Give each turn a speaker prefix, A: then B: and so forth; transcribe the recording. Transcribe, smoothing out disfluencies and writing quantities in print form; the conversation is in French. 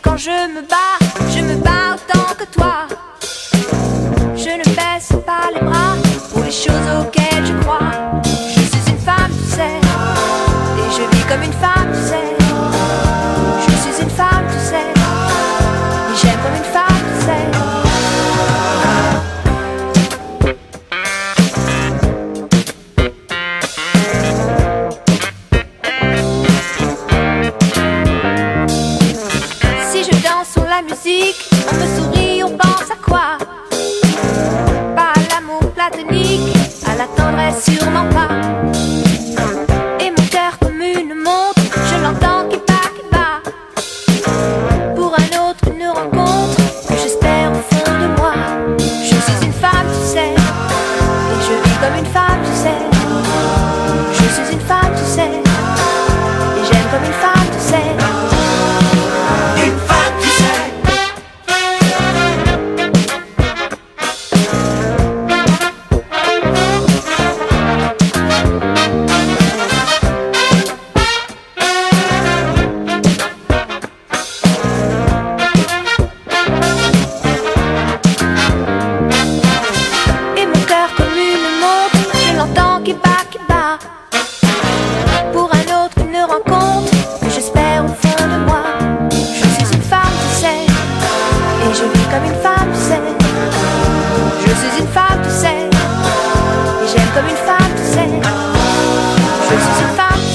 A: quand je me bats autant que toi. Je ne baisse pas les bras pour les choses auxquelles je crois. Je suis une femme, tu sais, et je vis comme une femme, tu sais. Je suis une femme, tu sais, et j'aime comme une femme, tu sais. Si je danse sur la musique, on me sourit, on pense à quoi? Pas à l'amour platonique, à la tendresse sûrement pas. Et mon cœur comme une montre, je l'entends qui bat. Pour un autre une rencontre que j'espère au fond de moi. Je suis une femme, tu sais, et je vis comme une femme, tu sais. Je suis une femme, tu sais, et j'aime comme une femme, tu sais.
B: Une femme, tu sais.
A: Et mon cœur comme une montre, je l'entends qui bat. Pour un autre une rencontre que j'espère au fond de moi. Je suis une femme, tu sais, et je vis comme une femme, tu sais. Je suis une femme, tu sais, et j'aime comme une femme, tu sais. Je suis une femme,